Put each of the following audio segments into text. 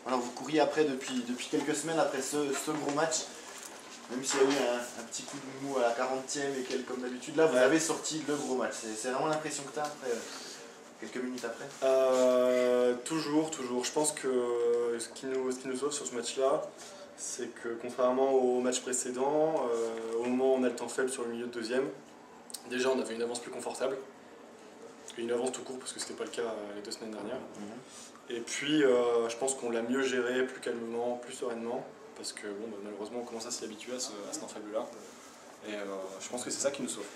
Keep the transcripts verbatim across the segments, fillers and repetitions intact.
Alors vous couriez après depuis, depuis quelques semaines après ce, ce gros match, même s'il y a eu un, un petit coup de mou à la quarantième et quel, comme d'habitude, là vous avez sorti le gros match. C'est vraiment l'impression que tu as après, quelques minutes après euh, Toujours, toujours. Je pense que ce qui nous, ce qui nous sauve sur ce match-là, c'est que contrairement au match précédent, euh, au moment où on a le temps faible sur le milieu de deuxième, déjà on avait une avance plus confortable. Une avance tout court parce que c'était pas le cas les deux semaines dernières. Mmh. Et puis euh, je pense qu'on l'a mieux géré, plus calmement, plus sereinement, parce que bon, bah, malheureusement on commence à s'y habituer à ce, à ce temps faible là. Et euh, je pense que c'est ça qui nous sauve.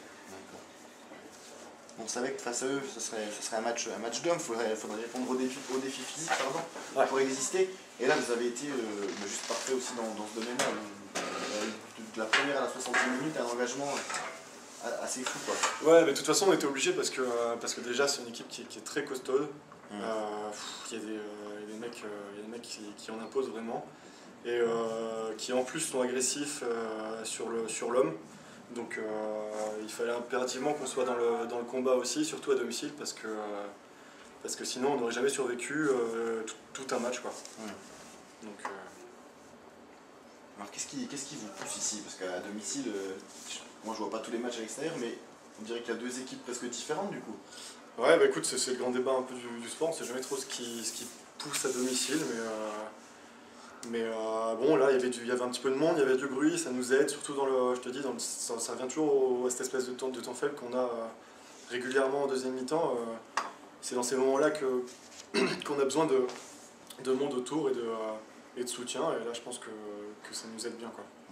On savait que face à eux, ce serait, ce serait un match, un match d'hommes, il faudrait, faudrait répondre aux défis, aux défis physiques pardon, ouais. pour exister. Et là, vous avez été euh, juste parfait aussi dans, dans ce domaine-là. De, de la première à la soixantième minute, un engagement assez fou, quoi. Ouais, mais de toute façon, on était obligé parce que, parce que déjà, c'est une équipe qui, qui est très costaude. Il mmh. euh, y, euh, y a des mecs, euh, y a des mecs qui, qui en imposent vraiment. Et euh, qui en plus sont agressifs euh, sur l'homme. Sur Donc euh, il fallait impérativement qu'on soit dans le, dans le combat aussi, surtout à domicile, parce que, euh, parce que sinon on n'aurait jamais survécu euh, tout, tout un match, quoi. Mmh. Donc, euh... Alors qu'est-ce qui, qu'est-ce qui vous pousse ici? Parce qu'à domicile, euh, moi je vois pas tous les matchs à l'extérieur, mais on dirait qu'il y a deux équipes presque différentes du coup. Ouais, bah écoute, c'est le grand débat un peu du, du sport, on sait jamais trop ce qui, ce qui pousse à domicile, mais... Euh... Mais euh, bon, là, il y, avait du, il y avait un petit peu de monde, il y avait du bruit, ça nous aide, surtout dans le, je te dis, dans le, ça, ça revient toujours à cette espèce de temps, de temps faible qu'on a euh, régulièrement en deuxième mi-temps. Euh, c'est dans ces moments-là que, qu'on a besoin de, de monde autour et de, euh, et de soutien, et là, je pense que, que ça nous aide bien, quoi. Mmh.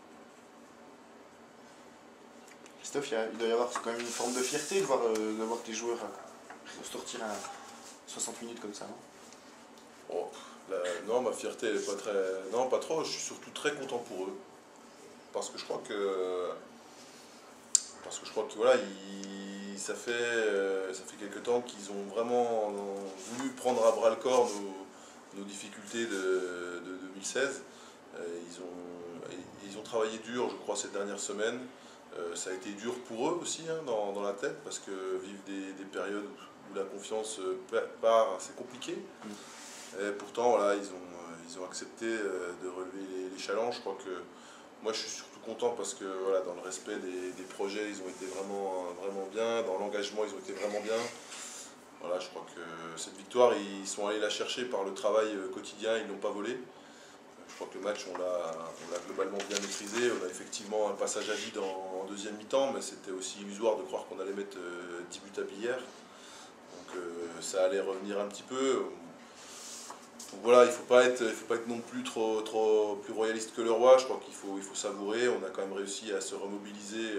Christophe, il, y a, il doit y avoir quand même une forme de fierté de voir, euh, de voir tes joueurs euh, sortir à soixante minutes comme ça, non? Oh. La, non, ma fierté elle est pas très... Non, pas trop, je suis surtout très content pour eux. Parce que je crois que... Parce que je crois que voilà, il, ça, fait, ça fait quelque temps qu'ils ont vraiment voulu prendre à bras le corps nos, nos difficultés de, de deux mille seize. Ils ont, ils ont travaillé dur, je crois, ces dernières semaines. Ça a été dur pour eux aussi, hein, dans, dans la tête, parce que vivre des, des périodes où la confiance part, c'est compliqué. Mm. Et pourtant, voilà, ils ont, ils ont accepté de relever les, les challenges. Je crois que moi, je suis surtout content parce que voilà, dans le respect des, des projets, ils ont été vraiment, vraiment bien. Dans l'engagement, ils ont été vraiment bien. Voilà, je crois que cette victoire, ils sont allés la chercher par le travail quotidien, ils ne l'ont pas volée. Je crois que le match, on l'a globalement bien maîtrisé. On a effectivement un passage à vide en, en deuxième mi-temps, mais c'était aussi illusoire de croire qu'on allait mettre dix buts à Billère. Donc euh, ça allait revenir un petit peu. Donc voilà, il ne faut pas être, il faut pas être non plus trop, trop plus royaliste que le roi. Je crois qu'il faut, il faut savourer. On a quand même réussi à se remobiliser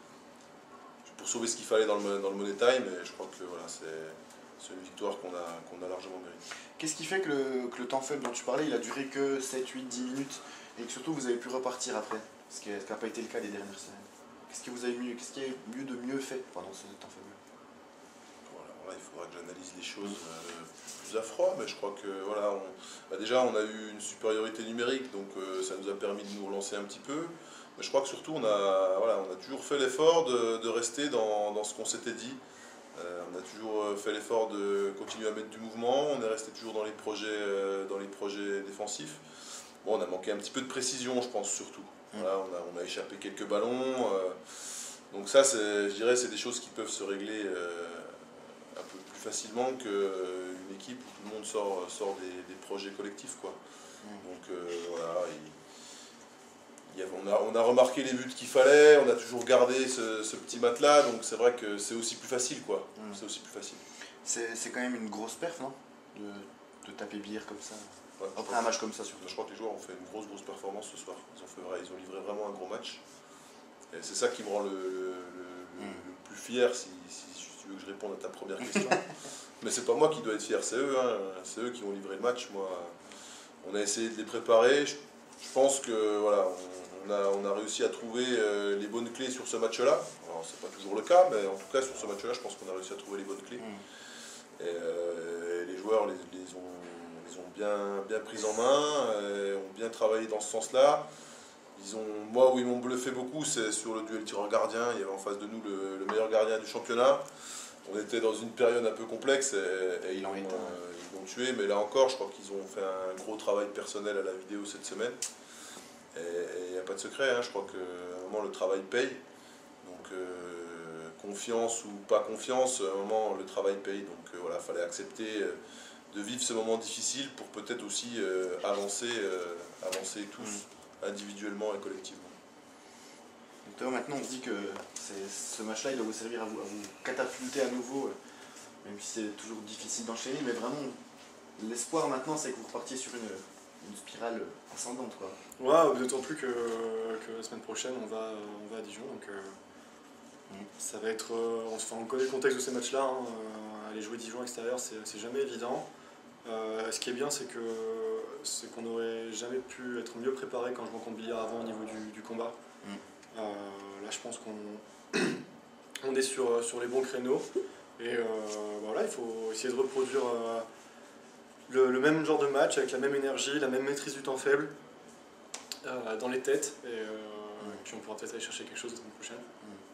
pour sauver ce qu'il fallait dans le, dans le Money Time. Et je crois que voilà, c'est une victoire qu'on a, qu'on a largement méritée. Qu'est-ce qui fait que le, que le temps faible dont tu parlais, il a duré que sept, huit, dix minutes et que surtout vous avez pu repartir après, ce qui n'a pas été le cas les dernières semaines? Qu'est-ce qui vous a mieux, qu'est-ce qui est mieux de mieux fait pendant ce temps faible? Voilà, il faudra que j'analyse les choses euh, plus à froid, mais je crois que voilà, on, bah déjà on a eu une supériorité numérique, donc euh, ça nous a permis de nous relancer un petit peu. Mais je crois que surtout on a, voilà, on a toujours fait l'effort de, de rester dans, dans ce qu'on s'était dit. Euh, on a toujours fait l'effort de continuer à mettre du mouvement, on est resté toujours dans les projets, euh, dans les projets défensifs. Bon, on a manqué un petit peu de précision, je pense, surtout. Voilà, on, a, on a échappé quelques ballons. Euh, donc ça, je dirais, c'est des choses qui peuvent se régler euh, un peu plus facilement qu'une équipe où tout le monde sort, sort des, des projets collectifs, quoi. Donc euh, voilà, il, il y a, on, a, on a remarqué les buts qu'il fallait, on a toujours gardé ce, ce petit matelas, donc c'est vrai que c'est aussi plus facile, quoi. Mmh. C'est aussi plus facile. C'est quand même une grosse perf, non, de, de taper Billère comme ça. Ouais, après un match comme ça, surtout. Je crois que les joueurs ont fait une grosse grosse performance ce soir. Ils ont, fait, ils ont livré vraiment un gros match. Et c'est ça qui me rend le, le, le, mmh. le plus fier, si, si, si tu veux que je réponde à ta première question. Mais c'est pas moi qui dois être fier, c'est eux. Hein. C'est eux qui ont livré le match. Moi, on a essayé de les préparer. Je, je pense que voilà, on, on, a, on a réussi à trouver euh, les bonnes clés sur ce match-là. Alors c'est pas toujours le cas, mais en tout cas sur ce match-là, je pense qu'on a réussi à trouver les bonnes clés. Mmh. Et, euh, et les joueurs les, les ont Ils ont bien, bien pris en main, euh, ont bien travaillé dans ce sens-là. Ils ont, moi, où ils m'ont bluffé beaucoup, c'est sur le duel tireur-gardien. Il y avait en face de nous le, le meilleur gardien du championnat. on était dans une période un peu complexe et, et ils l'ont euh, tué, mais là encore, je crois qu'ils ont fait un gros travail personnel à la vidéo cette semaine. Et il n'y a pas de secret, hein, je crois que à un moment le travail paye. Donc euh, confiance ou pas confiance, à un moment le travail paye. Donc euh, voilà, il fallait accepter euh, de vivre ce moment difficile pour peut-être aussi euh, avancer, euh, avancer tous, mmh. individuellement et collectivement. Donc Théo, maintenant on se dit que ce match-là il doit vous servir à vous, à vous catapulter à nouveau, euh, même si c'est toujours difficile d'enchaîner, mais vraiment l'espoir maintenant c'est que vous repartiez sur une, une spirale ascendante, quoi. Ouais, d'autant plus que, que la semaine prochaine on va, on va à Dijon, donc euh, mmh. ça va être, euh, enfin, on connaît le contexte de ces matchs-là, hein, euh, aller jouer Dijon extérieur c'est jamais évident. Euh, ce qui est bien c'est que c'est qu'on n'aurait jamais pu être mieux préparé quand je rencontre Billard avant au niveau du, du combat. Mmh. Euh, là je pense qu'on on est sur, sur les bons créneaux et euh, voilà, il faut essayer de reproduire euh, le, le même genre de match avec la même énergie, la même maîtrise du temps faible euh, dans les têtes et, euh, mmh. et puis on pourra peut-être aller chercher quelque chose la semaine prochaine. Mmh.